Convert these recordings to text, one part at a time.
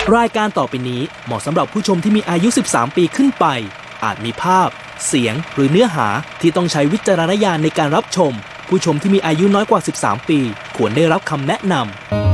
รายการต่อไปนี้เหมาะสำหรับผู้ชมที่มีอายุ13 ปีขึ้นไปอาจมีภาพเสียงหรือเนื้อหาที่ต้องใช้วิจารณญาณในการรับชมผู้ชมที่มีอายุน้อยกว่า13 ปีควรได้รับคำแนะนำ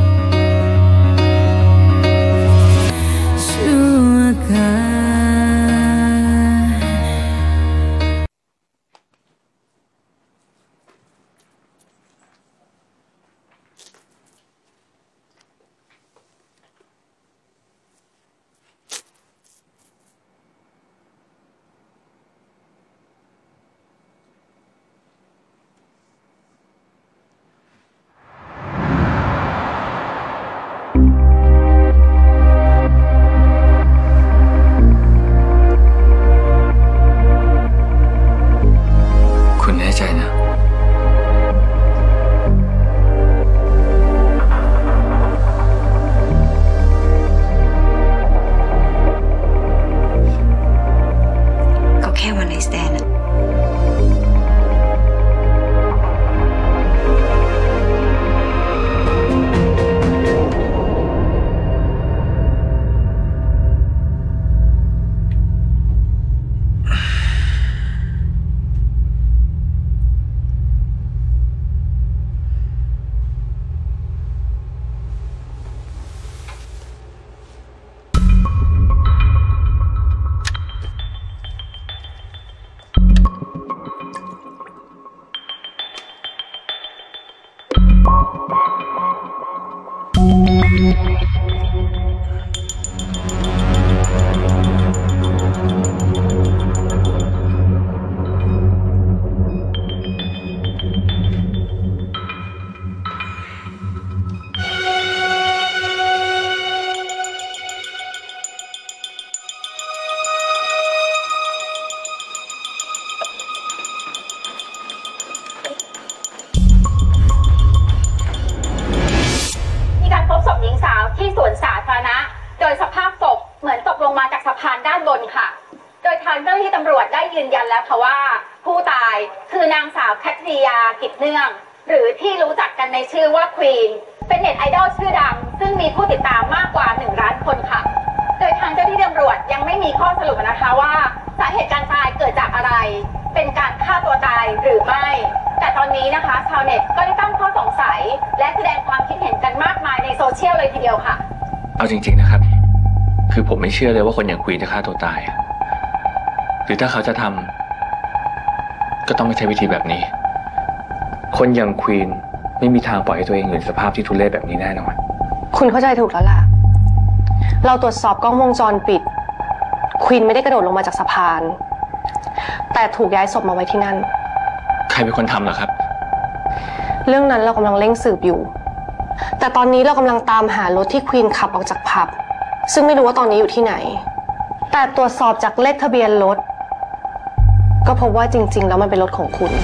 ยืนยันแล้วค่ะว่าผู้ตายคือนางสาวแคทริยากิจเนื่องหรือที่รู้จักกันในชื่อว่าควีนเป็นเน็ตไอดอลชื่อดังซึ่งมีผู้ติดตามมากกว่า1 ล้านคนค่ะโดยทางเจ้าหน้าที่ตำรวจยังไม่มีข้อสรุปนะคะว่าสาเหตุการตายเกิดจากอะไรเป็นการฆ่าตัวตายหรือไม่แต่ตอนนี้นะคะชาวเน็ตก็ได้ตั้งข้อสงสัยและแสดงความคิดเห็นกันมากมายในโซเชียลเลยทีเดียวค่ะเอาจริงๆนะครับคือผมไม่เชื่อเลยว่าคนอย่างควีนจะฆ่าตัวตายหรือถ้าเขาจะทำก็ต้องไม่ใช่วิธีแบบนี้คนอย่างควีนไม่มีทางปล่อยให้ตัวเองอยู่ในสภาพที่ทุเรศแบบนี้แน่นอนคุณเข้าใจถูกแล้วล่ะเราตรวจสอบกล้องวงจรปิดควีนไม่ได้กระโดดลงมาจากสะพานแต่ถูกย้ายศพมาไว้ที่นั่นใครเป็นคนทำเหรอครับเรื่องนั้นเรากำลังเร่งสืบอยู่แต่ตอนนี้เรากำลังตามหารถที่ควีนขับออกจากผับซึ่งไม่รู้ว่าตอนนี้อยู่ที่ไหนแต่ตรวจสอบจากเลขทะเบียนรถก็พบว่าจริงๆแล้วมันเป็นรถของคุณ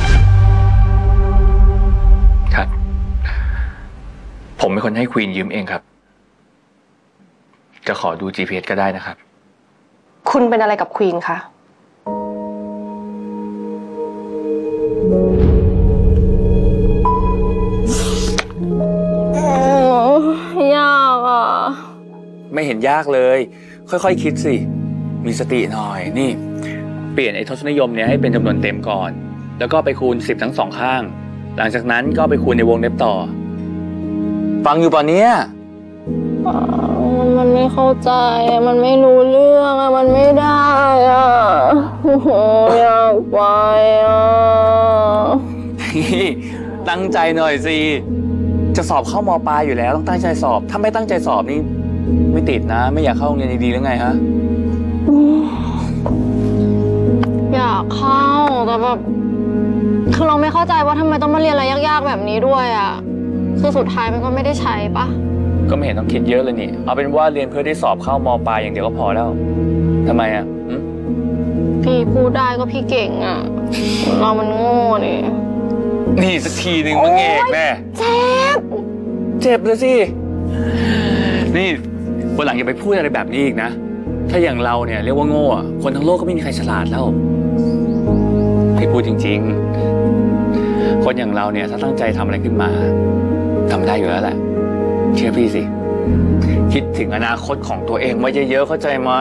ครับผมเป็นคนให้ควีนยืมเองครับจะขอดู GPS ก็ได้นะครับคุณเป็นอะไรกับควีนคะยากอ่ะไม่เห็นยากเลยค่อยๆคิดสิมีสติหน่อยนี่เปลี่ยนไอ้ทศนิยมเนี่ยให้เป็นจำนวนเต็มก่อนแล้วก็ไปคูณ10ทั้ง2ข้างหลังจากนั้นก็ไปคูณในวงเล็บต่อฟังอยู่ป่ะเนี่ยมันไม่เข้าใจมันไม่รู้เรื่องมันไม่ได้อ่ะอยากไปอ่ะตั้งใจหน่อยสิจะสอบเข้าม.ปลายอยู่แล้วต้องตั้งใจสอบถ้าไม่ตั้งใจสอบนี่ไม่ติดนะไม่อยากเข้าโรงเรียนดีๆหรือไงฮะอยากเข้าแต่แบบคือเราไม่เข้าใจว่าทำไมต้องมาเรียนอะไรยากๆแบบนี้ด้วยอ่ะคือสุดท้ายมันก็ไม่ได้ใช้ปะก็ไม่เห็นต้องคิดเยอะเลยนี่เอาเป็นว่าเรียนเพื่อได้สอบเข้าม.ปลายอย่างเดียวก็พอแล้วทำไมอ่ะพี่พูดได้ก็พี่เก่งอ่ะเรามันโง่นี่สักทีหนึ่งมึงเอกแม่เจ็บเลยสินี่วันหลังอย่าไปพูดอะไรแบบนี้อีกนะถ้าอย่างเราเนี่ยเรียกว่าโง่คนทั้งโลกก็ไม่มีใครฉลาดแล้วพี่พูดจริงๆคนอย่างเราเนี่ยถ้าตั้งใจทำอะไรขึ้นมาทำได้อยู่แล้วแหละเชื่อพี่สิคิดถึงอนาคตของตัวเองไว้เยอะๆเข้าใจไหม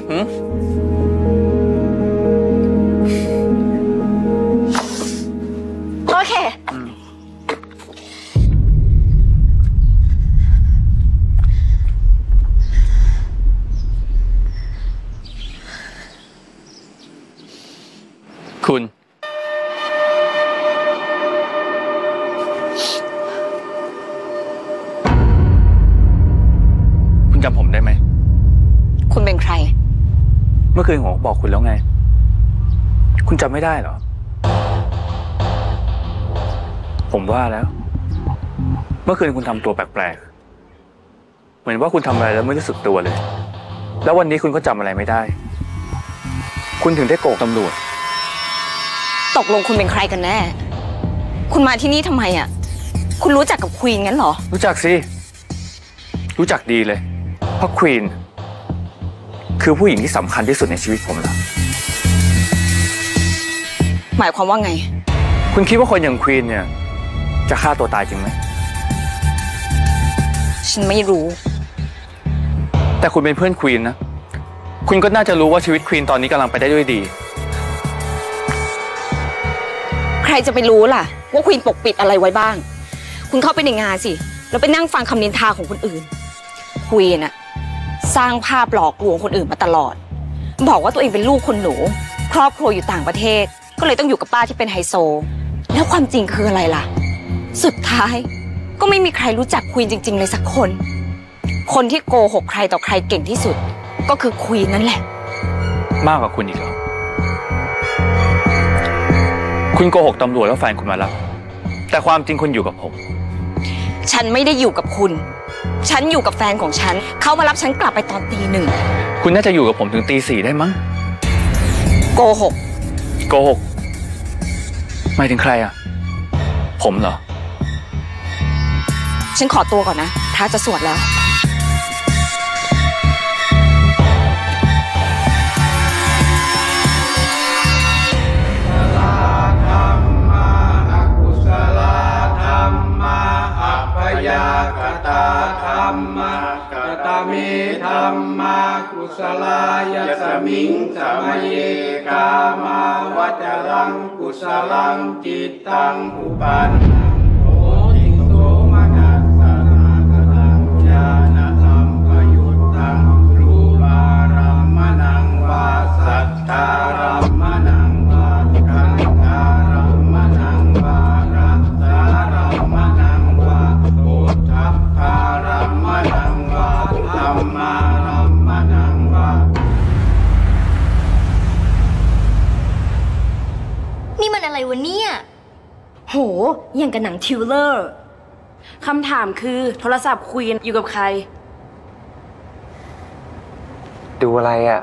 โอเคคุณจำผมได้ไหมคุณเป็นใครเมื่อคืนผมบอกคุณแล้วไงคุณจำไม่ได้เหรอผมว่าแล้วเมื่อคืนคุณทำตัวแปลกๆเหมือนว่าคุณทำอะไรแล้วไม่รู้สึกตัวเลยแล้ววันนี้คุณก็จำอะไรไม่ได้คุณถึงได้โกหกตำรวจตกลงคุณเป็นใครกันแน่คุณมาที่นี่ทำไมอ่ะคุณรู้จักกับควีนงั้นเหรอรู้จักสิรู้จักดีเลยเพราะควีนคือผู้หญิงที่สำคัญที่สุดในชีวิตผมแล้วหมายความว่าไงคุณคิดว่าคนอย่างควีนเนี่ยจะฆ่าตัวตายจริงไหมฉันไม่รู้แต่คุณเป็นเพื่อนควีนนะคุณก็น่าจะรู้ว่าชีวิตควีนตอนนี้กำลังไปได้ด้วยดีใครจะไปรู้ล่ะว่าควีนปกปิดอะไรไว้บ้างคุณเข้าไปในงานสิแล้วไปนั่งฟังคำนินทาของคนอื่นควีนอะสร้างภาพหลอกลวงคนอื่นมาตลอดบอกว่าตัวเองเป็นลูกคนหนูครอบครัวอยู่ต่างประเทศก็เลยต้องอยู่กับป้าที่เป็นไฮโซแล้วความจริงคืออะไรล่ะสุดท้ายก็ไม่มีใครรู้จักควีนจริงๆเลยสักคนคนที่โกหกใครต่อใครเก่งที่สุดก็คือควีนนั่นแหละมากกว่าคุณอีกเหรอคุณโกหกตำรวจแล้วแฟนคุณมาแล้วแต่ความจริงคุณอยู่กับผมฉันไม่ได้อยู่กับคุณฉันอยู่กับแฟนของฉันเขามารับฉันกลับไปตอนตี 1 คุณน่าจะอยู่กับผมถึงตี 4ได้มั้งโกหกโกหกหมายถึงใครอ่ะผมเหรอฉันขอตัวก่อนนะพระจะสวดแล้วธัมมากุศลายสมิงสมัยกามาวจรังกุศลังจิตตังอุปันโอติโสมนัสสะนาคตังญาณสัมปยุตตังรูปารัมมนังวาสัทธารัมมนังวาคังคารัมมนังวารัตตารัมมนังวาโอทัพพารัมมนังวาธัมมานี่มันอะไรวะเนี่ยโหอย่างกับหนังทิวเลอร์คำถามคือโทรศัพท์ควีนอยู่กับใครดูอะไรอ่ะ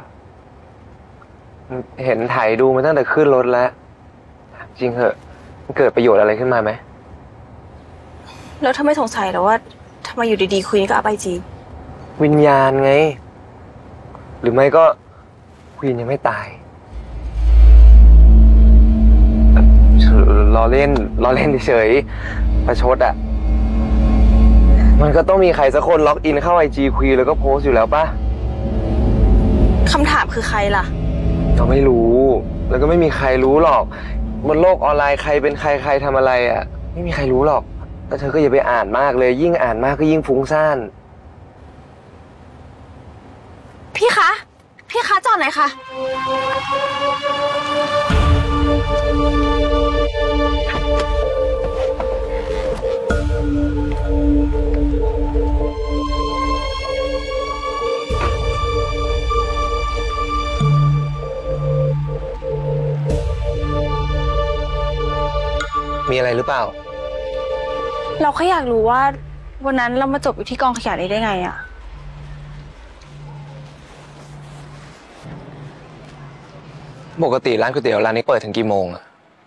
เห็นถ่ายดูมาตั้งแต่ขึ้นรถแล้วจริงเหอะมันเกิดประโยชน์อะไรขึ้นมาไหมแล้วถ้าไม่สงสัยแล้วว่าทำไมอยู่ดีๆควีนก็อัพไอจีวิญญาณไงหรือไม่ก็ควีนยังไม่ตายล้อเล่นเฉยประชดอ่ะมันก็ต้องมีใครสักคนล็อกอินเข้าไอจีควีนแล้วก็โพสอยู่แล้วป่ะคำถามคือใครล่ะเราไม่รู้แล้วก็ไม่มีใครรู้หรอกบนโลกออนไลน์ใครเป็นใครทำอะไรอ่ะไม่มีใครรู้หรอกแต่เธอก็อย่าไปอ่านมากเลยยิ่งอ่านมากก็ยิ่งฟุ้งซ่านพี่คะจอดไหนคะมีอะไรหรือเปล่าเราแค่อยากรู้ว่าวันนั้นเรามาจบอยู่ที่กองขยะนี้ได้ไงอะปกติร้านก๋วยเตี๋ยวร้านนี้เปิดถึงกี่โมงอะ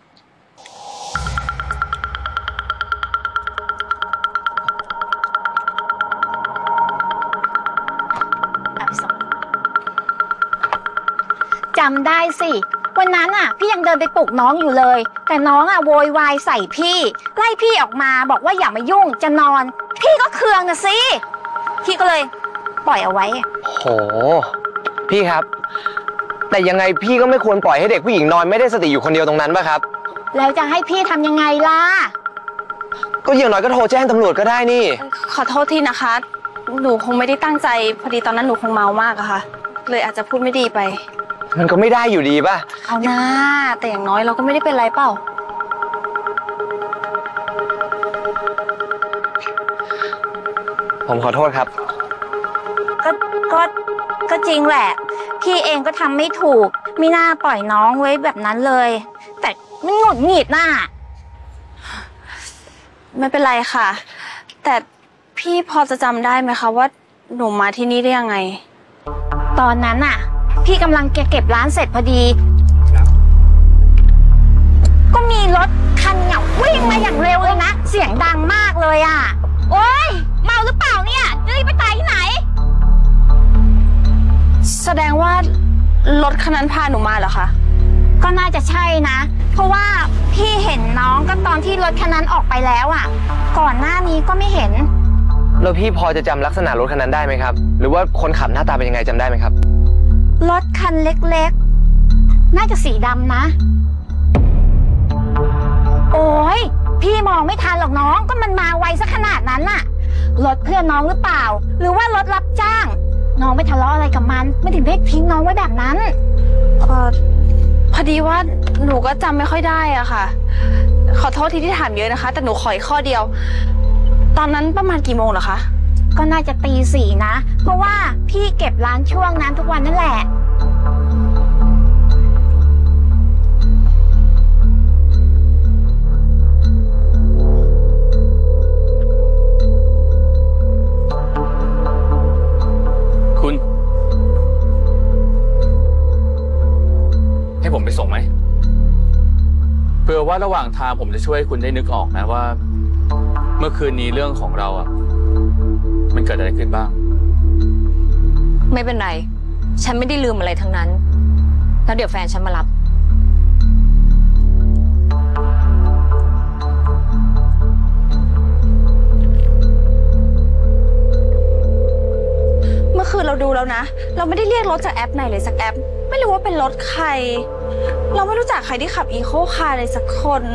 จำได้สิวันนั้นอ่ะพี่ยังเดินไปปลุกน้องอยู่เลยแต่น้องอ่ะโวยวายใส่พี่ไล่พี่ออกมาบอกว่าอย่ามายุ่งจะนอนพี่ก็เคืองนะสิพี่ก็เลยปล่อยเอาไว้โหพี่ครับแต่ยังไงพี่ก็ไม่ควรปล่อยให้เด็กผู้หญิงนอนไม่ได้สติอยู่คนเดียวตรงนั้นป่ะครับแล้วจะให้พี่ทำยังไงล่ะก็อย่างน้อยก็โทรแจ้งตำรวจก็ได้นี่ขอโทษทีนะคะหนูคงไม่ได้ตั้งใจพอดีตอนนั้นหนูคงเมามากอะค่ะเลยอาจจะพูดไม่ดีไปมันก็ไม่ได้อยู่ดีป่ะเอาหน้าแต่อย่างน้อยเราก็ไม่ได้เป็นไรเปล่าผมขอโทษครับก็จริงแหละพี่เองก็ทำไม่ถูกไม่น่าปล่อยน้องไว้แบบนั้นเลยแต่มันหงุดหงิดน่ะไม่เป็นไรค่ะแต่พี่พอจะจำได้ไหมคะว่าหนูมาที่นี่ได้ยังไงตอนนั้นน่ะพี่กำลังเก็บร้านเสร็จพอดีก็มีรถคันเนี่ยวิ่งมาอย่างเร็วเลยนะเสียงดังมากเลยอ่ะโอ๊ยเมาหรือเปล่าเนี่ยจะรีบไปตายที่ไหนแสดงว่ารถคันนั้นพาหนูมาเหรอคะก็น่าจะใช่นะเพราะว่าพี่เห็นน้องก็ตอนที่รถคันนั้นออกไปแล้วอ่ะก่อนหน้านี้ก็ไม่เห็นแล้วพี่พอจะจำลักษณะรถคันนั้นได้ไหมครับหรือว่าคนขับหน้าตาเป็นยังไงจำได้ไหมครับรถคันเล็กๆน่าจะสีดำนะโอ้ยพี่มองไม่ทันหรอกน้องก็มันมาไวซะขนาดนั้นน่ะรถเพื่อนน้องหรือเปล่าหรือว่ารถรับจ้างน้องไม่ทะเลาะอะไรกับมันไม่ถึงได้ทิ้งน้องไว้แบบนั้นพอดีว่าหนูก็จำไม่ค่อยได้อะค่ะขอโทษที่ถามเยอะนะคะแต่หนูขออีกข้อเดียวตอนนั้นประมาณกี่โมงเหรอคะก็น่าจะตีสี่นะเพราะว่าพี่เก็บร้านช่วงนั้นทุกวันนั่นแหละคุณให้ผมไปส่งไหมเผื่อว่าระหว่างทางผมจะช่วยคุณได้นึกออกนะว่าเมื่อคืนนี้เรื่องของเราอ่ะมันเกิดอะไรขึ้นบ้างไม่เป็นไรฉันไม่ได้ลืมอะไรทั้งนั้นแล้วเดี๋ยวแฟนฉันมารับเมื่อคืนเราดูแล้วนะเราไม่ได้เรียกรถจากแอปไหนเลยสักแอปไม่รู้ว่าเป็นรถใครเราไม่รู้จักใครที่ขับอีโคคาร์เลยสักคน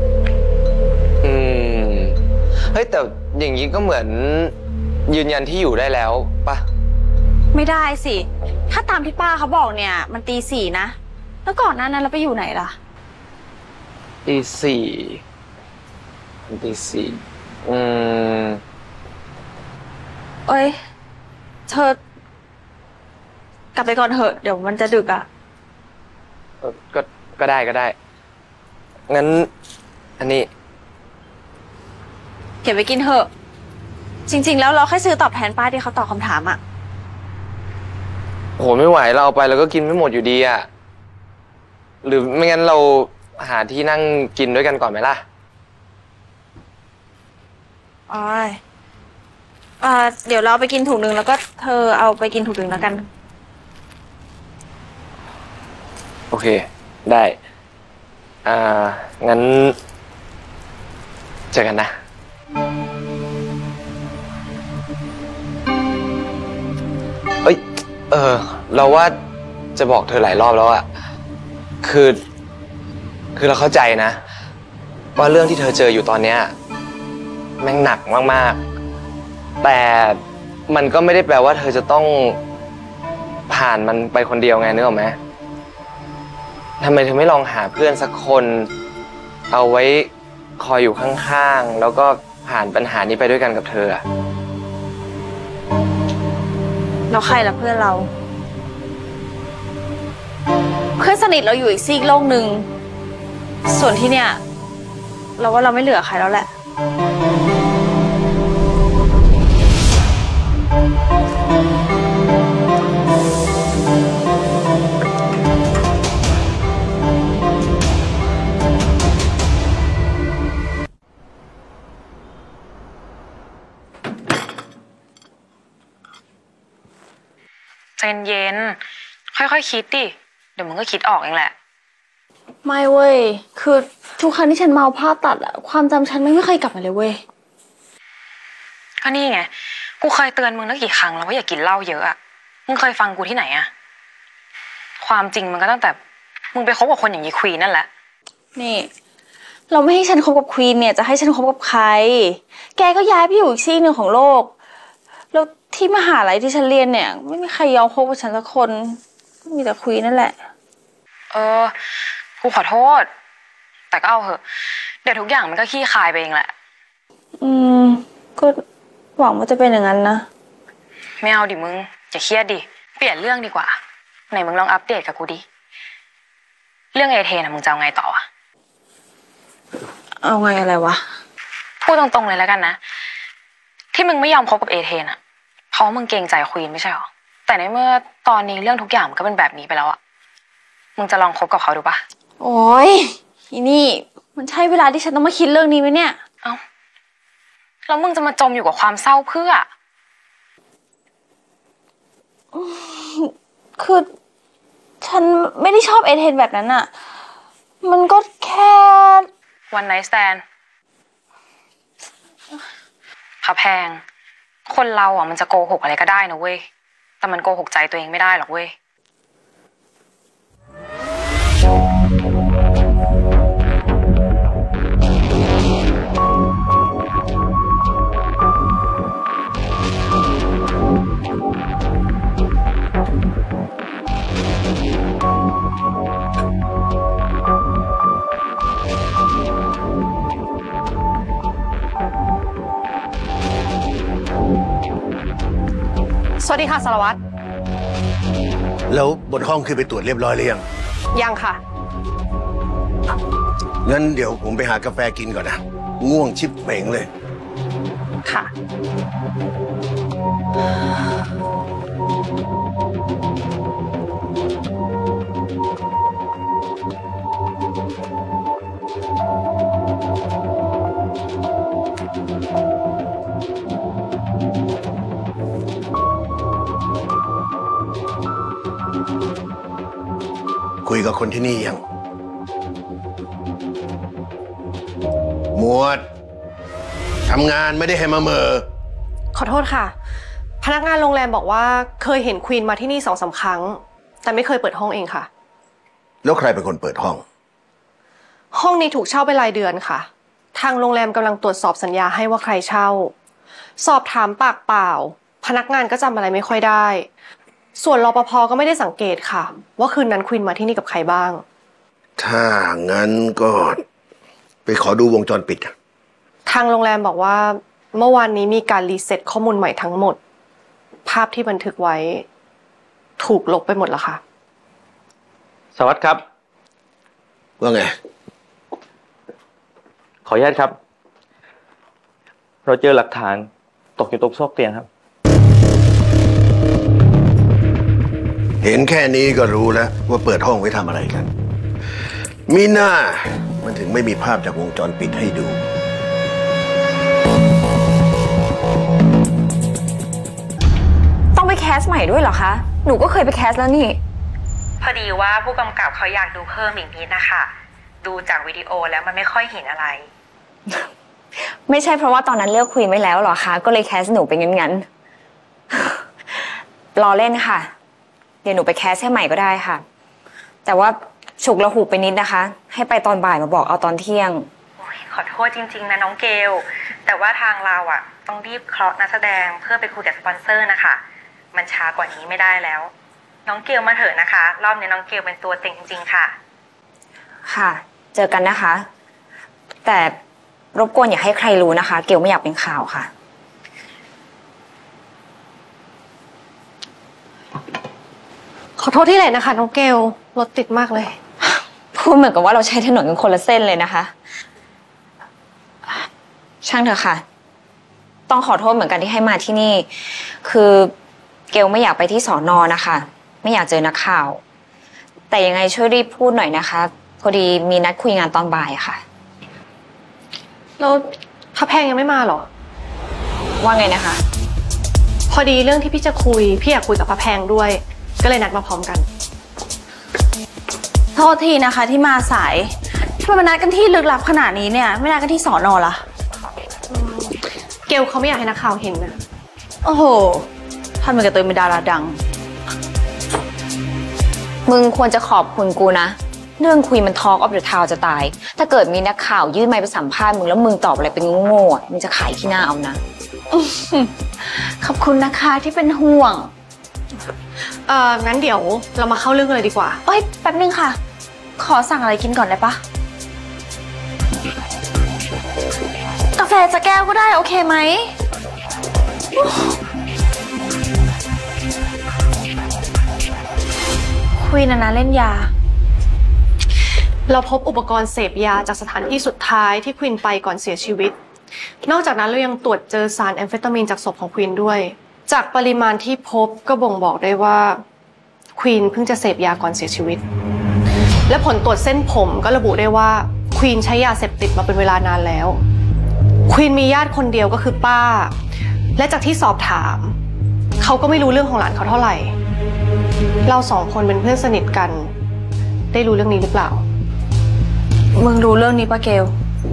เฮ้ยแต่อย่างนี้ก็เหมือนยืนยันที่อยู่ได้แล้วป่ะไม่ได้สิถ้าตามที่ป้าเขาบอกเนี่ยมันตีสี่นะแล้วก่อนหน้านั้นเราไปอยู่ไหนล่ะตีสี่เอ้ยเธอกลับไปก่อนเถอะเดี๋ยวมันจะดึกอ่ะก็ได้งั้นอันนี้เก็บไปกินเถอะจริงๆแล้วเราแค่ซื้อตอบแทนป้าที่เขาตอบคำถามอ่ะโหไม่ไหวเราเอาไปเราก็กินไม่หมดอยู่ดีอ่ะหรือไม่งั้นเราหาที่นั่งกินด้วยกันก่อนไหมล่ะเดี๋ยวเราไปกินถุงนึงแล้วก็เธอเอาไปกินถุงนึงแล้วกันโอเคได้งั้นเจอกันนะเราว่าจะบอกเธอหลายรอบแล้วอะคือเราเข้าใจนะว่าเรื่องที่เธอเจออยู่ตอนเนี้ยแม่งหนักมากๆแต่มันก็ไม่ได้แปลว่าเธอจะต้องผ่านมันไปคนเดียวไงนึกออกไหมทำไมเธอไม่ลองหาเพื่อนสักคนเอาไว้คอยอยู่ข้างๆแล้วก็ผ่านปัญหานี้ไปด้วยกันกับเธอแล้วใครล่ะเพื่อนเราเพื่อนสนิทเราอยู่อีกซีกโลกหนึ่งส่วนที่เนี่ยเราว่าเราไม่เหลือใครแล้วแหละใจเย็นค่อยๆคิดดิเดี๋ยวมึงก็คิดออกเองแหละไม่เว้ยคือทุกครั้งที่ฉันเมาภาพตัดอะความจำฉันไม่เคยกลับมาเลยเว้ยก็นี่ไงกูเคยเตือนมึงตั้งกี่ครั้งแล้วว่าอย่ากินเหล้าเยอะอะมึงเคยฟังกูที่ไหนอะความจริงมันก็ตั้งแต่มึงไปคบกับคนอย่างยีควีนนั่นแหละนี่เราไม่ให้ฉันคบกับควีนเนี่ยจะให้ฉันคบกับใครแกก็ย้ายไปอยู่อีกซีกหนึ่งของโลกแล้วที่มหาลัยที่ฉันเรียนเนี่ยไม่มีใครยอมคบกับฉันสักคนมีแต่ควีนนั่นแหละกูขอโทษแต่ก็เอาเหอะเดี๋ยวทุกอย่างมันก็ขี้คายไปเองแหละก็หวังว่าจะเป็นอย่างนั้นนะไม่เอาดิมึงอย่าเครียดดิเปลี่ยนเรื่องดีกว่าไหนมึงลองอัปเดตกับกูดิเรื่องเอเธนมึงจะเอาไงต่อเอาไงอะไรวะพูดตรงๆเลยแล้วกันนะที่มึงไม่ยอมคบกับเอเธนอะเพราะมึงเกรงใจควีนไม่ใช่หรอแต่ในเมื่อตอนนี้เรื่องทุกอย่างมันก็เป็นแบบนี้ไปแล้วอะมึงจะลองคบกับเขาดูปะโอ๊ยอีนี่มันใช่เวลาที่ฉันต้องมาคิดเรื่องนี้ไหมเนี่ยเอ้าแล้วมึงจะมาจมอยู่กับความเศร้าเพื่อคือฉันไม่ได้ชอบเอเธนแบบนั้นอะมันก็แค่วันไนท์สแตนด์พระแพงคนเราอ่ะมันจะโกหกอะไรก็ได้นะเว้ยแต่มันโกหกใจตัวเองไม่ได้หรอกเว้ยสวัสดีค่ะสารวัตรแล้วบนห้องคือไปตรวจเรียบร้อยหรือยังค่ะงั้นเดี๋ยวผมไปหากาแฟกินก่อนนะง่วงชิบเป่งเลยค่ะคุยกับคนที่นี่ยังหมวดทำงานไม่ได้ให้มาเมอขอโทษค่ะพนักงานโรงแรมบอกว่าเคยเห็นควีนมาที่นี่2-3 ครั้งแต่ไม่เคยเปิดห้องเองค่ะแล้วใครเป็นคนเปิดห้องนี้ถูกเช่าเป็นรายเดือนค่ะทางโรงแรมกำลังตรวจสอบสัญญาให้ว่าใครเช่าสอบถามปากเปล่าพนักงานก็จำอะไรไม่ค่อยได้ส่วนรปภ.ก็ไม่ได้สังเกตค่ะว่าคืนนั้นควีนมาที่นี่กับใครบ้างถ้างั้นก็ไปขอดูวงจรปิดทางโรงแรมบอกว่าเมื่อวานนี้มีการรีเซ็ตข้อมูลใหม่ทั้งหมดภาพที่บันทึกไว้ถูกลบไปหมดแล้วค่ะสวัสดีครับว่าไงขออนุญาตครับเราเจอหลักฐานตกอยู่ตรงซอกเตียงครับเห็นแค่นี้ก็รู้แล้วว่าเปิดห้องไว้ทำอะไรกันมีหน้ามันถึงไม่มีภาพจากวงจรปิดให้ดูต้องไปแคสใหม่ด้วยเหรอคะหนูก็เคยไปแคสแล้วนี่พอดีว่าผู้กำกับเขาอยากดูเพิ่มอีกนิดนะคะดูจากวิดีโอแล้วมันไม่ค่อยเห็นอะไรไม่ใช่เพราะว่าตอนนั้นเลือกควีนไว้แล้วเหรอคะก็เลยแคสหนูเป็นงั้นรอเล่นค่ะเดี๋ยวหนูไปแคสให้ใหม่ก็ได้ค่ะแต่ว่าฉุกละหุกไปนิดนะคะให้ไปตอนบ่ายมาบอกเอาตอนเที่ยงขอโทษจริงๆนะน้องเกลแต่ว่าทางเราอ่ะต้องรีบเคาะนักแสดงเพื่อไปคุยกับสปอนเซอร์นะคะมันช้ากว่านี้ไม่ได้แล้วน้องเกลมาเถอะนะคะรอบนี้น้องเกลเป็นตัวเต็งจริงๆค่ะค่ะเจอกันนะคะแต่รบกวนอย่าให้ใครรู้นะคะเกลไม่อยากเป็นข่าวค่ะขอโทษที่ไหนนะคะน้องเกลรถติดมากเลยพูดเหมือนกับว่าเราใช้ถนนกันคนละเส้นเลยนะคะช่างเถอะค่ะต้องขอโทษเหมือนกันที่ให้มาที่นี่คือเกลไม่อยากไปที่สน.นะคะไม่อยากเจอนักข่าวแต่ยังไงช่วยรีบพูดหน่อยนะคะพอดีมีนัดคุยงานตอนบ่ายค่ะแล้วพระแพงยังไม่มาหรอว่าไงนะคะพอดีเรื่องที่พี่จะคุยพี่อยากคุยกับพระแพงด้วยก็เลยนัดมาพร้อมกันโทษทีนะคะที่มาสายทำไมมานัดกันที่ลึกลับขนาดนี้เนี่ยไม่นัดกันที่สน.ล่ะเกลเขาไม่อยากให้นักข่าวเห็นนะโอ้โหทำเหมือนกับตัวเป็นดาราดังมึงควรจะขอบคุณกูนะเรื่องคุยมันทอล์กออฟเดอะทาวน์จะตายถ้าเกิดมีนักข่าวยื่นไมค์ไปสัมภาษณ์มึงแล้วมึงตอบอะไรเป็นโง่ๆมึงจะขายที่หน้าเอานะขอบคุณนะคะที่เป็นห่วงงั้นเดี๋ยวเรามาเข้าเรื่องกันเลยดีกว่าเอ้ยแป๊บนึงค่ะขอสั่งอะไรกินก่อนได้ปะกาแฟจะแก้วก็ได้โอเคไหมคุยนะเล่นยาเราพบอุปกรณ์เสพยาจากสถานที่สุดท้ายที่ควีนไปก่อนเสียชีวิตนอกจากนั้นเรายังตรวจเจอสารแอมเฟตามีนจากศพของควีนด้วยจากปริมาณที่พบก็บ่งบอกได้ว่าควีนเพิ่งจะเสพยาก่อนเสียชีวิตและผลตรวจเส้นผมก็ระบุได้ว่าควีนใช้ยาเสพติดมาเป็นเวลานานแล้วควีนมีญาติคนเดียวก็คือป้าและจากที่สอบถามเขาก็ไม่รู้เรื่องของหลานเขาเท่าไหร่เราสองคนเป็นเพื่อนสนิทกันได้รู้เรื่องนี้หรือเปล่ามึงรู้เรื่องนี้ปะเกล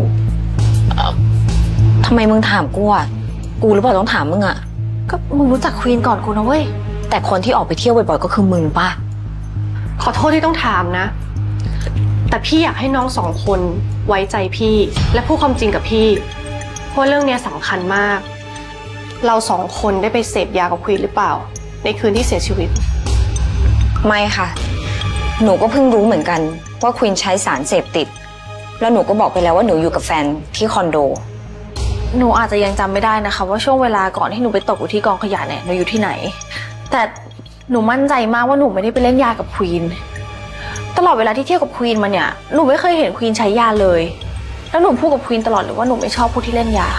ทำไมมึงถามกูอ่ะกูหรือเปล่าต้องถามมึงอ่ะก็มึงรู้จักควีนก่อนกูนะเว้ยแต่คนที่ออกไปเที่ยวบ่อยๆก็คือมึงป่ะขอโทษที่ต้องถามนะแต่พี่อยากให้น้องสองคนไว้ใจพี่และพูดความจริงกับพี่เพราะเรื่องนี้สำคัญมากเราสองคนได้ไปเสพยากับควีนหรือเปล่าในคืนที่เสียชีวิตไม่ค่ะหนูก็เพิ่งรู้เหมือนกันว่าควีนใช้สารเสพติดแล้วหนูก็บอกไปแล้วว่าหนูอยู่กับแฟนที่คอนโดหนูอาจจะยังจำไม่ได้นะคะว่าช่วงเวลาก่อนที่หนูไปตกอยู่ที่กองขยะเนี่ยหนูอยู่ที่ไหนแต่หนูมั่นใจมากว่าหนูไม่ได้ไปเล่นยากับควีนตลอดเวลาที่เที่ยวกับควีนมาเนี่ยหนูไม่เคยเห็นควีนใช้ยาเลยแล้วหนูพูดกับควีนตลอดเลยว่าหนูไม่ชอบผู้ที่เล่นยา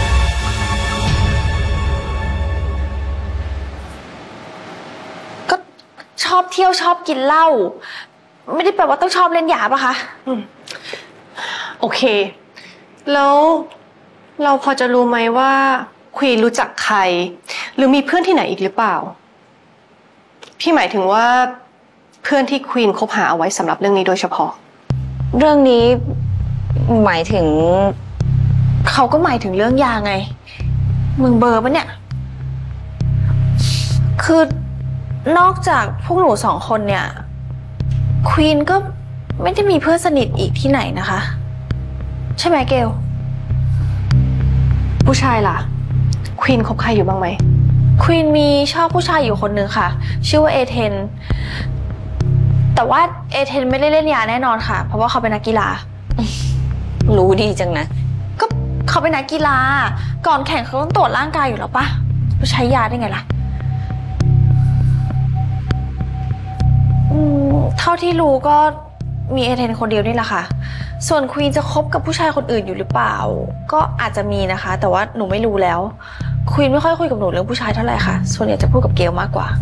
ก็ชอบเที่ยวชอบกินเหล้าไม่ได้แปลว่าต้องชอบเล่นยาป่ะคะโอเคแล้วเราพอจะรู้ไหมว่าควีนรู้จักใครหรือมีเพื่อนที่ไหนอีกหรือเปล่าพี่หมายถึงว่าเพื่อนที่ควีนคบหาเอาไว้สำหรับเรื่องนี้โดยเฉพาะเรื่องนี้หมายถึงเขาก็หมายถึงเรื่องยาไงมึงเบอร์ปะเนี่ยคือนอกจากพวกหนูสองคนเนี่ยควีนก็ไม่ได้มีเพื่อนสนิทอีกที่ไหนนะคะใช่ไหมเกลผู้ชายล่ะควีนคบใครอยู่บ้างไหมควีนมีชอบผู้ชายอยู่คนนึงค่ะชื่อว่าเอเธนแต่ว่าเอเธนไม่ได้เล่นยาแน่นอนค่ะเพราะว่าเขาเป็นนักกีฬารู้ดีจังนะก็เขาเป็นนักกีฬาก่อนแข่งเขาต้องตรวจร่างกายอยู่แล้วปะจะใช้ยาได้ไงล่ะเท่าที่รู้ก็มีเอเธนคนเดียวนี่แหละค่ะส่วนควีนจะคบกับผู้ชายคนอื่นอยู่หรือเปล่าก็อาจจะมีนะคะแต่ว่าหนูไม่รู้แล้วควีนไม่ค่อยคุยกับหนูเรื่องผู้ชายเท่าไหร่ค่ะส่วนใหญ่จะพูดกับเกลมากกว่า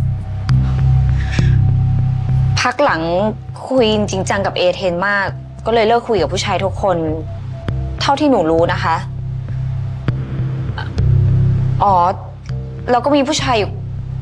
พักหลังควีนจริงจังกับเอเธนมากก็เลยเลิกคุยกับผู้ชายทุกคนเท่าที่หนูรู้นะคะอ๋อแล้วก็มีผู้ชายอยู่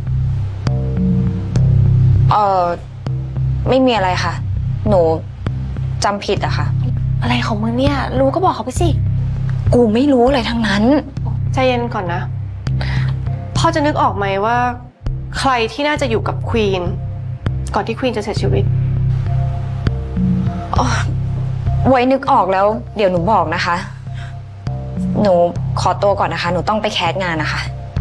ไม่มีอะไรค่ะหนูจำผิดอะค่ะอะไรของมึงเนี่ยรู้ก็บอกเขาไปสิกูไม่รู้อะไรทั้งนั้นใจเย็นก่อนนะพอจะนึกออกไหมว่าใครที่น่าจะอยู่กับควีนก่อนที่ควีนจะเสียชีวิตไว้นึกออกแล้วเดี๋ยวหนูบอกนะคะหนูขอตัวก่อนนะคะหนูต้องไปแคสงานนะคะ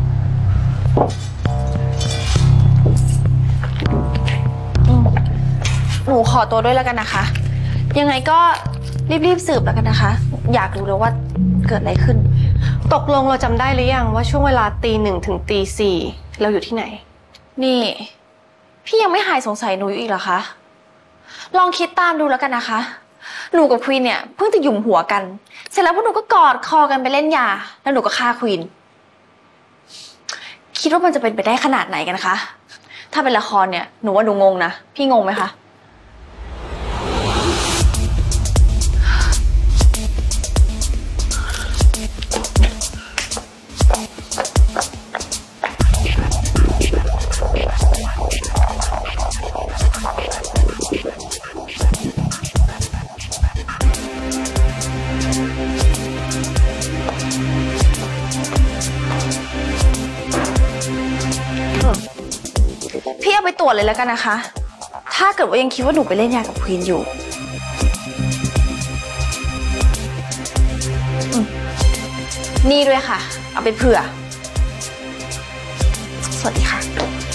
หนูขอตัวด้วยแล้วกันนะคะยังไงก็รีบสืบแล้วกันนะคะอยากรู้แล้วว่าเกิดอะไรขึ้นตกลงเราจำได้หรือยังว่าช่วงเวลาตี 1 ถึงตี 4เราอยู่ที่ไหนนี่พี่ยังไม่หายสงสัยหนูอยู่อีกเหรอคะลองคิดตามดูแล้วกันนะคะหนูกับควีนเนี่ยเพิ่งจะหยุมหัวกันเสร็จแล้วพวกหนูก็กอดคอกันไปเล่นยาแล้วหนูก็ฆ่าควีนคิดว่ามันจะเป็นไปได้ขนาดไหนกันคะถ้าเป็นละครเนี่ยหนูว่าหนูงงนะพี่งงไหมคะพี่เอาไปตรวจเลยแล้วกันนะคะ ถ้าเกิดว่ายังคิดว่าหนูไปเล่นยากับควีนอยู่นี่ด้วยค่ะ เอาไปเผื่อสวัสดีค่ะ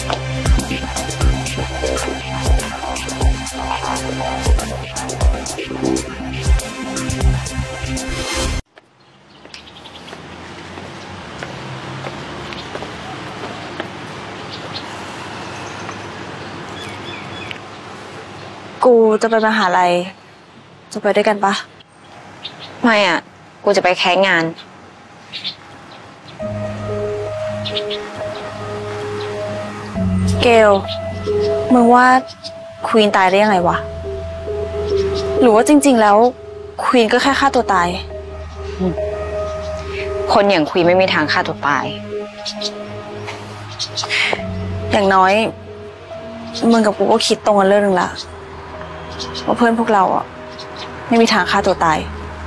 กูจะไปมหาลัยจะไปด้วยกันปะไม่อ่ะกูจะไปแคสงานเกลมึงว่าควีนตายได้ยังไงวะหรือว่าจริงๆแล้วควีนก็แค่ฆ่าตัวตายคนอย่างควีนไม่มีทางฆ่าตัวตายอย่างน้อยมึงกับกูก็คิดตรงกันเรื่องนึงละว่าเพื่อนพวกเราอ่ะไม่มีทางฆ่าตัวตาย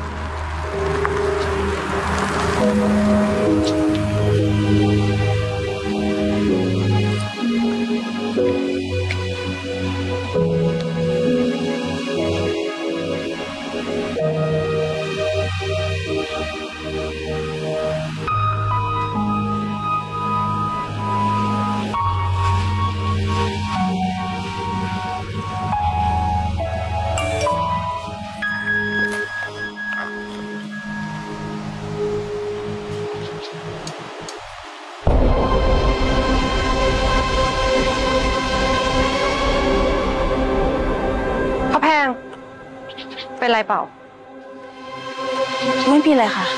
เป็นไรเปล่าไม่มีอะไรค่ะ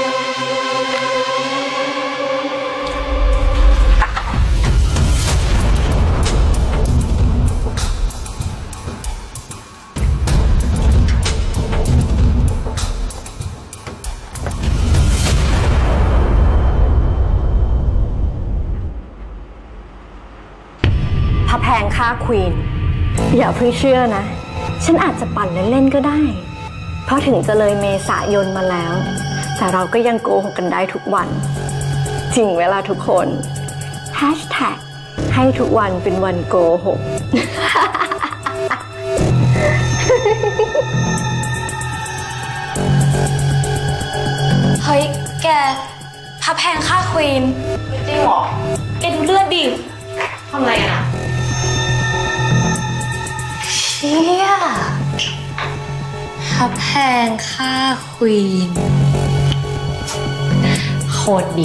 พระแพงฆ่าควีนอย่าเพิ่งเชื่อนะฉันอาจจะปั่นเล่นๆก็ได้เพราะถึงจะเลยเมษายนมาแล้วแต่เราก็ยังโกหกกันได้ทุกวันจริงเวลาทุกคน#ให้ทุกวันเป็นวันโกหกเฮ้ยแกพระแพงฆ่าควีนจริงเหรอแกดูเลือดดิทำไรอ่ะเชี่ยพระแพงฆ่าควีนโคตรดี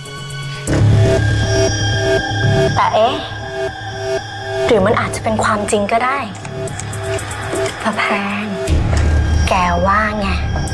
แต่เอ๊ะหรือมันอาจจะเป็นความจริงก็ได้พระแพงแกว่าไง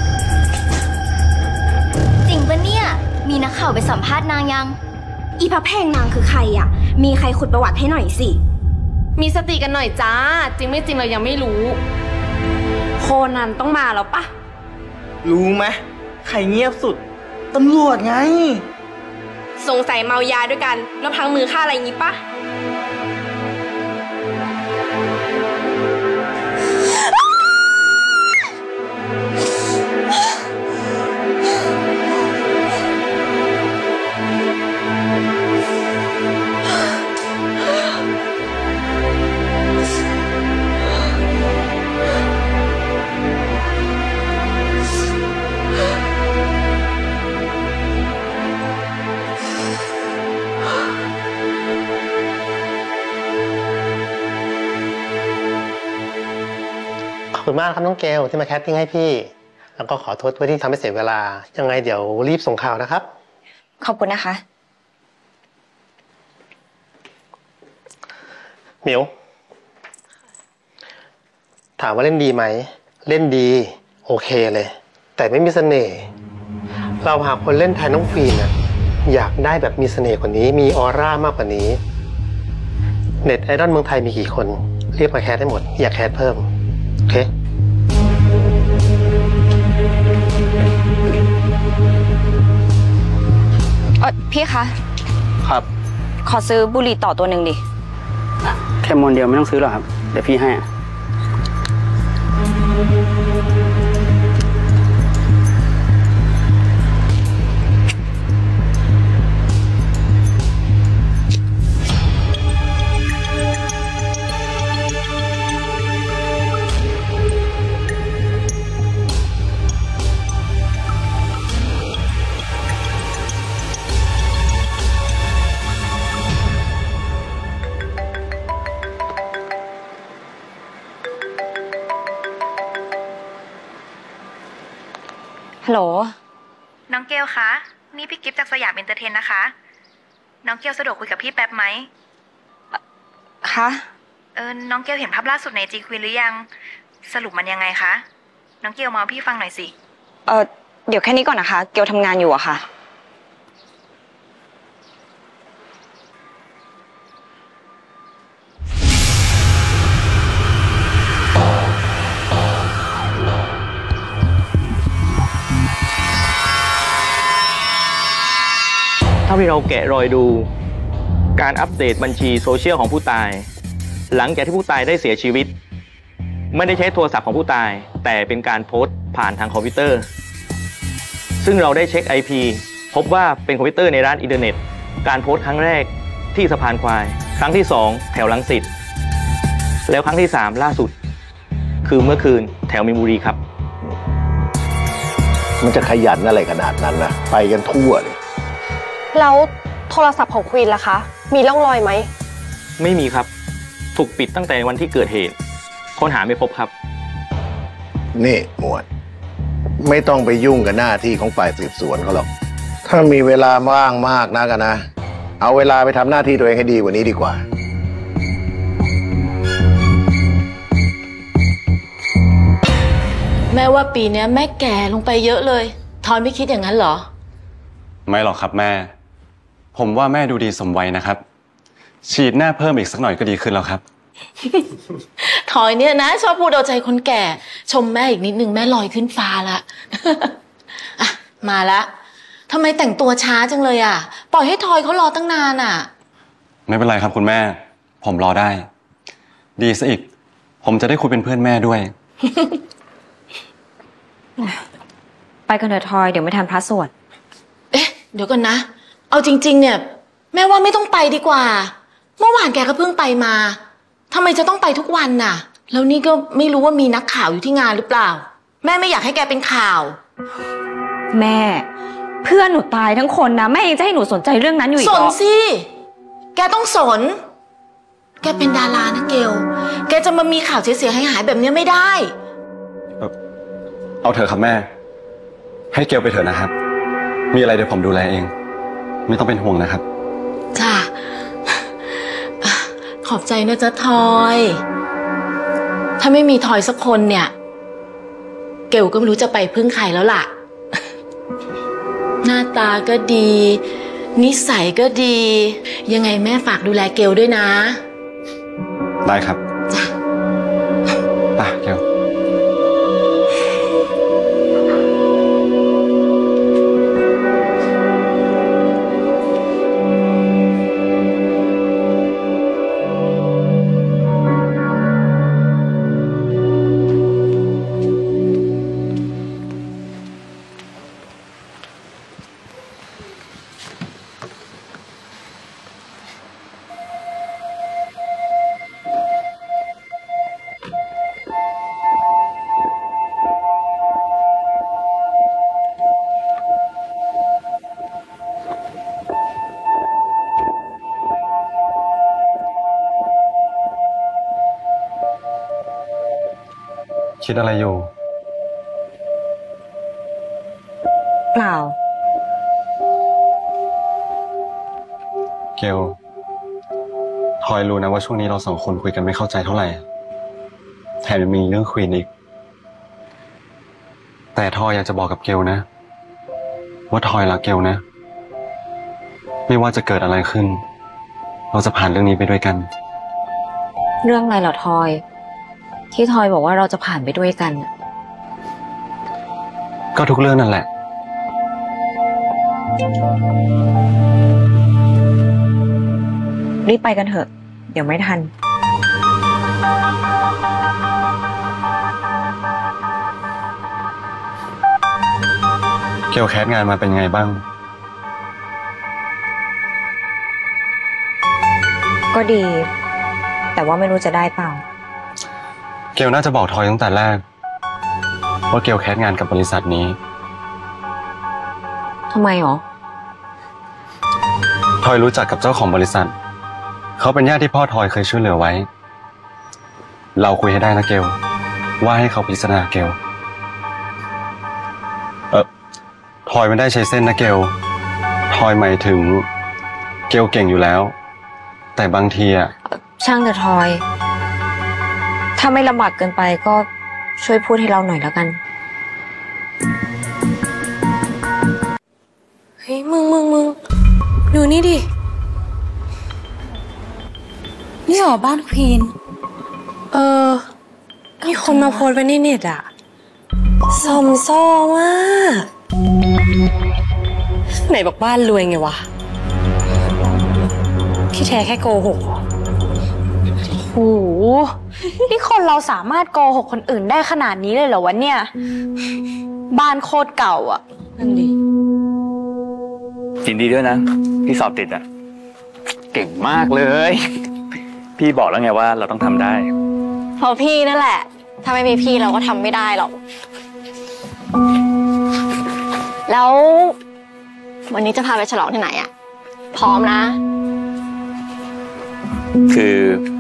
จริงปะเนี่ยมีนักข่าวไปสัมภาษณ์นางยังอีพระแพงนางคือใครอ่ะมีใครขุดประวัติให้หน่อยสิมีสติกันหน่อยจ้าจริงไม่จริงเรายังไม่รู้โคนันต้องมาแล้วปะรู้ไหมใครเงียบสุดตำรวจไงสงสัยเมายาด้วยกันแล้วพลั้งมือฆ่าอะไรงี้ปะขอบคุณมากครับน้องเกลที่มาแคสติ้งให้พี่แล้วก็ขอโทษด้วยที่ทำให้เสียเวลายังไงเดี๋ยวรีบส่งข่าวนะครับขอบคุณนะคะหมิวถามว่าเล่นดีไหมเล่นดีโอเคเลยแต่ไม่มีเสน่ห์เราหาคนเล่นแทนน้องควีนนะอยากได้แบบมีเสน่ห์กว่านี้มีออร่ามากกว่านี้เน็ตไอดอลเมืองไทยมีกี่คนเรียกมาแคสได้หมดอยากแคสเพิ่มโอเคพี่คะครับขอซื้อบุหรี่ต่อตัวหนึ่งดิแค่มวนเดียวไม่ต้องซื้อหรอกครับเดี๋ยวพี่ให้ฮัลโหลน้องเกลคะนี่พี่กิฟต์จากสยามเอนเตอร์เทนนะคะน้องเกลสะดวกคุยกับพี่แป๊บไหมคะน้องเกลเห็นภาพล่าสุดในจีควีนหรือยังสรุปมันยังไงคะน้องเกลมาพี่ฟังหน่อยสิเดี๋ยวแค่นี้ก่อนนะคะเกลทำงานอยู่อะค่ะถ้าเราแกะรอยดูการอัปเดตบัญชีโซเชียลของผู้ตายหลังจากที่ผู้ตายได้เสียชีวิตไม่ได้ใช้โทรศัพท์ของผู้ตายแต่เป็นการโพสต์ผ่านทางคอมพิวเตอร์ซึ่งเราได้เช็ค IP พบว่าเป็นคอมพิวเตอร์ในร้านอินเทอร์เน็ตการโพสต์ครั้งแรกที่สะพานควายครั้งที่2แถวรังสิตแล้วครั้งที่3ล่าสุดคือเมื่อคืนแถวมีนบุรีครับมันจะขยันอะไรขนาดนั้นนะไปกันทั่วเลยแล้วโทรศัพท์ของควีนล่ะคะมีร่องรอยไหมไม่มีครับถูกปิดตั้งแต่วันที่เกิดเหตุค้นหาไม่พบครับนี่หมวดไม่ต้องไปยุ่งกับหน้าที่ของฝ่ายสืบสวนเขาหรอกถ้ามีเวลาว่างมากนะกันนะเอาเวลาไปทำหน้าที่ตัวเองให้ดีกว่านี้ดีกว่าแม่ว่าปีนี้แม่แก่ลงไปเยอะเลยทอยไม่คิดอย่างนั้นเหรอไม่หรอกครับแม่ผมว่าแม่ดูดีสมวัยนะครับฉีดหน้าเพิ่มอีกสักหน่อยก็ดีขึ้นแล้วครับทอยเนี่ยนะชอบพูดเอาใจคนแก่ชมแม่อีกนิดนึงแม่ลอยขึ้นฟ้าละ อ่ะมาละทำไมแต่งตัวช้าจังเลยอ่ะปล่อยให้ทอยเขารอตั้งนานอ่ะไม่เป็นไรครับคุณแม่ผมรอได้ดีซะอีกผมจะได้คุยเป็นเพื่อนแม่ด้วยไปกันเถอะทอยเดี๋ยวไม่ทันพระสวดเอ๊ะเดี๋ยวก่อนนะเอาจริงๆเนี่ยแม่ว่าไม่ต้องไปดีกว่าเมื่อวานแกก็เพิ่งไปมาทำไมจะต้องไปทุกวันน่ะแล้วนี่ก็ไม่รู้ว่ามีนักข่าวอยู่ที่งานหรือเปล่าแม่ไม่อยากให้แกเป็นข่าวแม่เพื่อนหนูตายทั้งคนนะแม่ยังจะให้หนูสนใจเรื่องนั้นอยู่อีกเหรอสนสิแกต้องสนแกเป็นดารานะเกลแกจะมามีข่าวเสียหายๆแบบนี้ไม่ได้เอาเถอะครับแม่ให้เกลไปเถอะนะครับมีอะไรเดี๋ยวผมดูแลเองไม่ต้องเป็นห่วงนะครับจ้าขอบใจนะจ๊ะทอยถ้าไม่มีทอยสักคนเนี่ยเกลก็ไม่รู้จะไปพึ่งใครแล้วล่ะหน้าตาก็ดีนิสัยก็ดียังไงแม่ฝากดูแลเกลด้วยนะได้ครับจ้ะไปเกลคิดอะไรอยู่เปล่าเกลทอยรู้นะว่าช่วงนี้เราสองคนคุยกันไม่เข้าใจเท่าไหร่แถมยังมีเรื่องควีนอีกแต่ทอยอยากจะบอกกับเกลนะว่าทอยรักเกลนะไม่ว่าจะเกิดอะไรขึ้นเราจะผ่านเรื่องนี้ไปด้วยกันเรื่องอะไรเหรอทอยที่ทอยบอกว่าเราจะผ่านไปด้วยกันก็ทุกเรื่องนั่นแหละรีบไปกันเถอะเดี๋ยวไม่ทันเกลแคสงานมาเป็นไงบ้างก็ดีแต่ว่าไม่รู้จะได้เปล่าเกลน่าจะบอกทอยตั้งแต่แรกว่าเกลแคสงานกับบริษัทนี้ทำไมหรอทอยรู้จักกับเจ้าของบริษัทเขาเป็นญาติที่พ่อทอยเคยช่วยเหลือไว้เราคุยให้ได้นะเกลว่าให้เขาพิจารณาเกลทอยไม่ได้ใช้เส้นนะเกลทอยหมายถึงเกลเก่งอยู่แล้วแต่บางทีอะช่างเถอะทอยถ้าไม่ลำบากเกินไปก็ช่วยพูดให้เราหน่อยแล้วกันเฮ้ยมึงดูนี่ดินี่เหรอบ้านควีนมีคนมาโพสต์ไว้ในเน็ตอะซอมซ่อมากไหนบอกบ้านรวยไงวะที่แท้แค่โกหกโหนี่คนเราสามารถโกหกคนอื่นได้ขนาดนี้เลยเหรอวะเนี่ยบ้านโคตรเก่าอ่ะนั่นดิยินดีด้วยนะพี่สอบติดอ่ะเก่งมากเลยพี่บอกแล้วไงว่าเราต้องทำได้เพราะพี่นั่นแหละถ้าไม่มีพี่เราก็ทำไม่ได้หรอกแล้ววันนี้จะพาไปฉลองที่ไหนอ่ะพร้อมนะคือ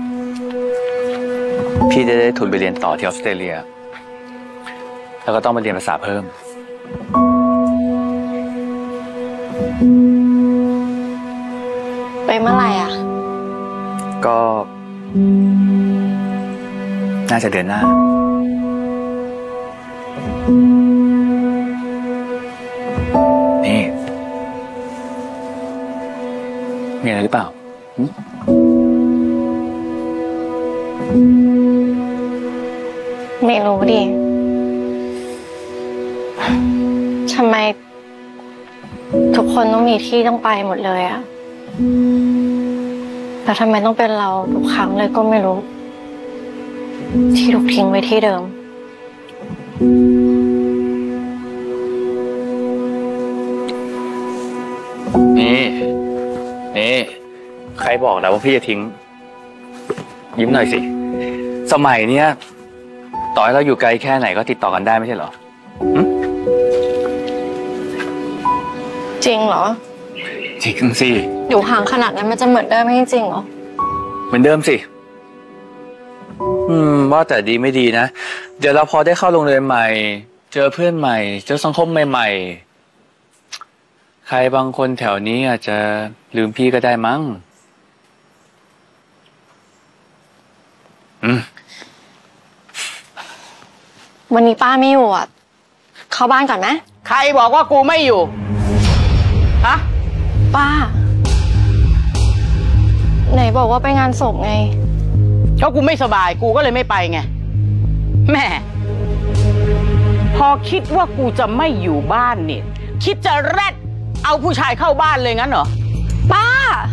พี่จะได้ทุนไปเรียนต่อที่ออสเตรเลียแล้วก็ต้องมาเรียนภาษาเพิ่มไปเมื่อไหร่อ่ะก็น่าจะเดือนหน้านี่มีอะไรหรือเปล่าไม่รู้ดิทำไมทุกคนต้องมีที่ต้องไปหมดเลยอะแล้วทำไมต้องเป็นเราทุกครั้งเลยก็ไม่รู้ที่ถูกทิ้งไว้ที่เดิมนี่ใครบอกแล้วว่าพี่จะทิ้งยิ้มหน่อยสิสมัยเนี้ยต่อให้เราอยู่ไกลแค่ไหนก็ติดต่อกันได้ไม่ใช่เหรอจริงเหรอจริงสิอยู่ห่างขนาดนั้นมันจะเหมือนเดิมไม่จริงเหรอเหมือนเดิมสิว่าแต่ดีไม่ดีนะเดี๋ยวเราพอได้เข้าโรงเรียนใหม่เจอเพื่อนใหม่เจอสังคมใหม่ๆใครบางคนแถวนี้อาจจะลืมพี่ก็ได้มั้งวันนี้ป้าไม่อยู่อ่ะเข้าบ้านก่อนไหมใครบอกว่ากูไม่อยู่ฮะป้าไหนบอกว่าไปงานศพไงเพราะกูไม่สบายกูก็เลยไม่ไปไงแม่พอคิดว่ากูจะไม่อยู่บ้านเนี่ยคิดจะแรดเอาผู้ชายเข้าบ้านเลยงั้นเหรอป้า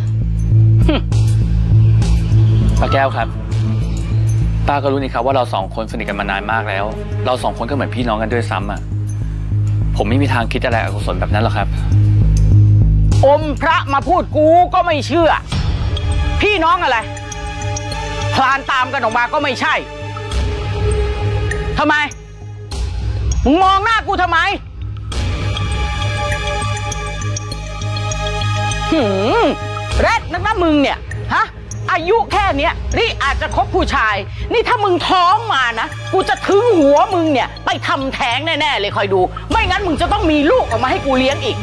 ป้าแก้วครับป้าก็รู้นี่ครับว่าเราสองคนสนิทกันมานานมากแล้วเราสองคนก็เหมือนพี่น้องกันด้วยซ้ำอ่ะผมไม่มีทางคิดอะไรอกุศลแบบนั้นหรอกครับอมพระมาพูดกูก็ไม่เชื่อพี่น้องอะไรคลานตามกันออกมาก็ไม่ใช่ทำไมมึงมองหน้ากูทำไมแรดนักนะมึงเนี่ยฮะอายุแค่เนี้ยนี่อาจจะคบผู้ชายนี่ถ้ามึงท้องมานะกูจะถึงหัวมึงเนี่ยไปทำแท้งแน่ๆเลยคอยดูไม่งั้นมึงจะต้องมีลูกออกมาให้กูเลี้ยงอีก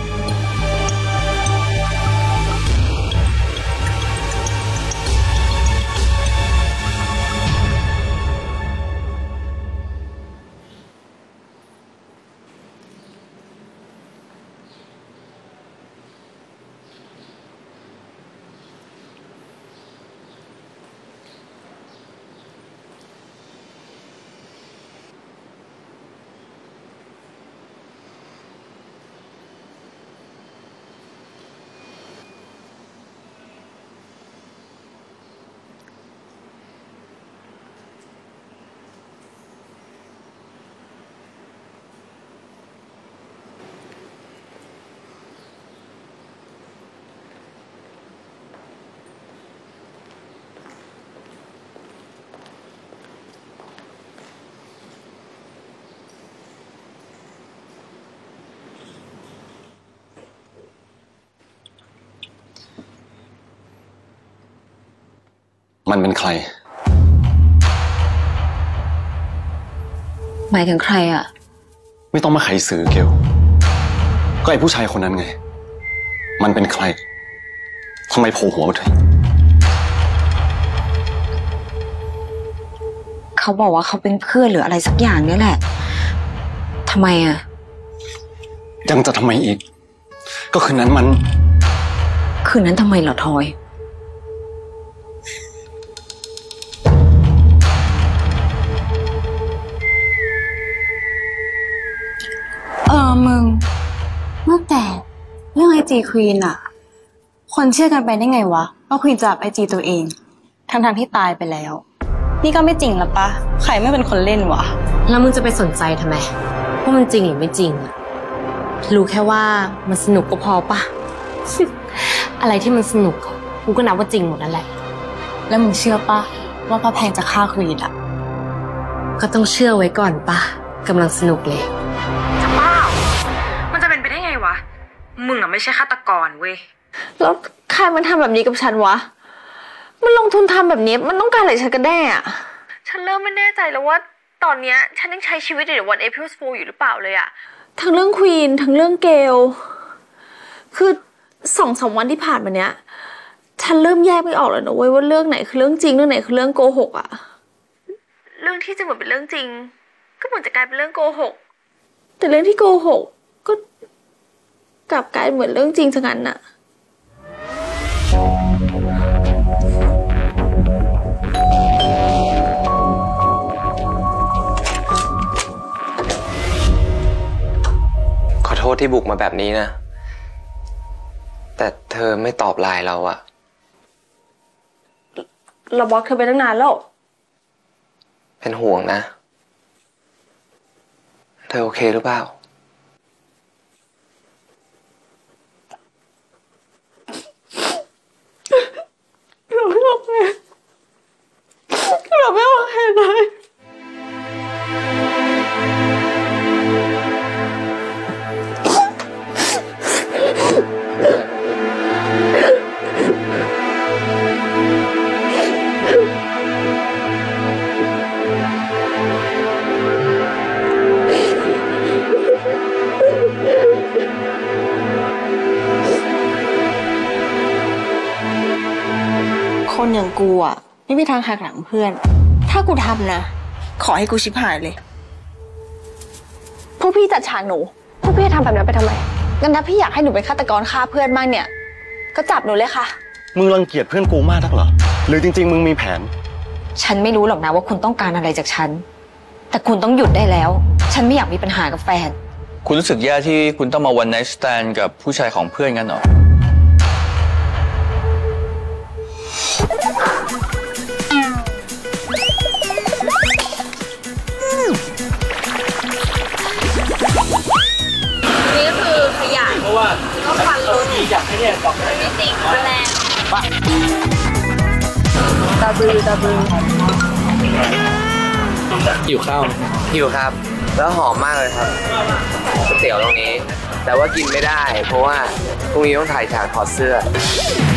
มันเป็นใครหมายถึงใครอ่ะไม่ต้องมาไขสื่อเกลก็ไอ้ผู้ชายคนนั้นไงมันเป็นใครทำไมโผล่หัวมาถึงเขาบอกว่าเขาเป็นเพื่อนหรืออะไรสักอย่างเนี่ยแหละทำไมอ่ะยังจะทำไมอีกก็คืนนั้นทำไมเหรอทอยมึงเมื่อแต่เรื่องIG Queen อะคนเชื่อกันไปได้ไงวะว่า Queen จับIG ตัวเองทั้งที่ตายไปแล้วนี่ก็ไม่จริงหรอปะใครไม่เป็นคนเล่นวะแล้วมึงจะไปสนใจทำไมว่ามันจริงหรือไม่จริงรู้แค่ว่ามันสนุกก็พอปะ อะไรที่มันสนุกกูก็นับว่าจริงหมดนั่นแหละแล้วมึงเชื่อปะว่าป้าแพงจะฆ่าQueenอะก็ต้องเชื่อไว้ก่อนปะกำลังสนุกเลยจะบ้ามันจะเป็นไปได้ไงวะมึงอะไม่ใช่ฆาตกรเว้ยแล้วใครมันทำแบบนี้กับฉันวะมันลงทุนทำแบบนี้มันต้องการอะไรฉันกันแน่อะฉันเริ่มไม่แน่ใจแล้วว่าตอนเนี้ยฉันยังใช้ชีวิตในวัน April Fool อยู่หรือเปล่าเลยอะทั้งเรื่องควีนทั้งเรื่องเกลคือ2-3 วันที่ผ่านมาเนี้ยฉันเริ่มแยกไม่ออกแล้วนะเว้ยว่าเรื่องไหนคือเรื่องจริงเรื่องไหนคือเรื่องโกหกอะเรื่องที่จะเหมือนเป็นเรื่องจริงก็เหมือนจะกลายเป็นเรื่องโกหกแต่เรื่องที่โกหกก็กลับกลายเหมือนเรื่องจริงซะงั้นน่ะขอโทษที่บุกมาแบบนี้นะแต่เธอไม่ตอบไลน์เราอะเราบล็อกเธอไปตั้งนานแล้วเป็นห่วงนะเธอโอเคหรือเปล่าเราไม่โอเคเลยคนอย่างกูอะไม่มีทางหักหลังเพื่อนถ้ากูทำนะขอให้กูชิบหายเลยพวกพี่จัดฉากหนูพวกพี่ทำแบบนั้นไปทำไมงั้นถ้าพี่อยากให้หนูเป็นฆาตกรฆ่าเพื่อนบ้างเนี่ยก็จับหนูเลยค่ะมึงรังเกียจเพื่อนกูมากนักเหรอหรือจริงๆมึงมีแผนฉันไม่รู้หรอกนะว่าคุณต้องการอะไรจากฉันแต่คุณต้องหยุดได้แล้วฉันไม่อยากมีปัญหากับแฟนคุณรู้สึกแย่ที่คุณต้องมาวันไนท์สแตนด์กับผู้ชายของเพื่อนกันเหรอนี่ก็คือขยะเพราะว่าก็ฟันรูดีอยากให้เนี่ยบอกไม่จริงแมลงตาบือหิวข้าวหิวครับแล้วหอมมากเลยครับก๋วยเตี๋ยวตรงนี้แต่ว่ากินไม่ได้เพราะว่าพรุ่งนี้ต้องถ่ายฉากถอดเสื้อ